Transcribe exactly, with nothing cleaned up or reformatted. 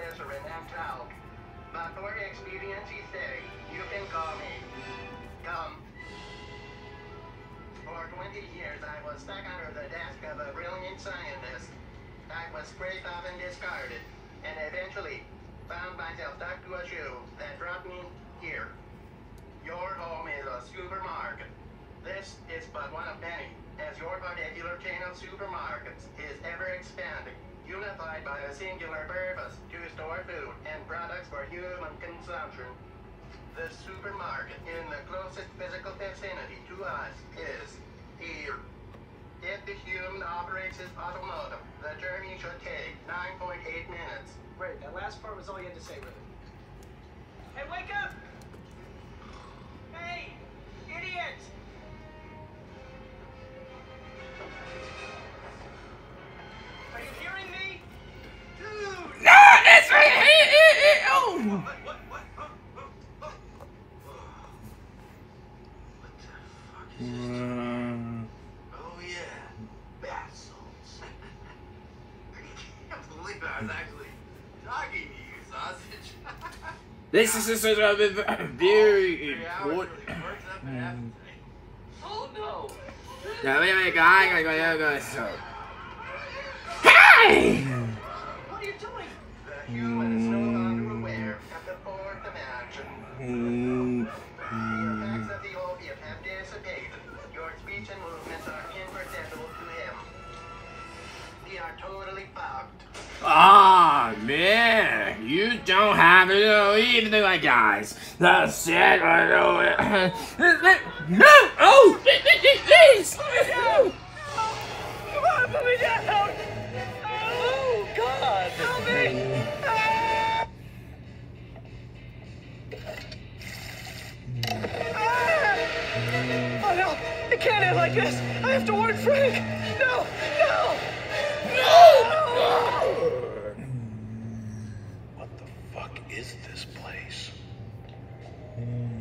glycerin and talc. But for expediency's sake, you can call me. Come. For twenty years, I was stuck under the desk of a brilliant scientist. I was scraped off and discarded, and eventually found myself stuck to a shoe that brought me here. Your home is a supermarket. This is but one of many, as your particular chain of supermarkets is ever expanding, unified by a singular purpose to store food and products for human consumption. The supermarket in the closest physical vicinity to us is here. If the human operates his automotive, the journey should take nine point eight minutes. Great, that last part was all you had to say, really. Hey, wake up! Hey, idiot! Are you hearing me? Dude! No, that's right! Oh! What, what, what? Oh, oh, oh. What the fuck is this? Mm. Oh, yeah. Bath salts. I can't believe I was actually talking to you, sausage. This is a, a, a very important. Oh, no. No, wait, wait, guy, guy, guy, guy, so. Hey! What are you doing? The human is no longer aware of the fourth dimension. The effects of the opiate have dissipated. Your speech and movements are imperceptible to him. We are totally fucked. Ah, man, you don't have to know anything like guys. That's it, I know it. No! Oh! Please! Come on, put me down! Oh, God! Help me! Ah! Ah! Oh, no! It can't end like this! I have to warn Frank! No! No! No! What the fuck is this place?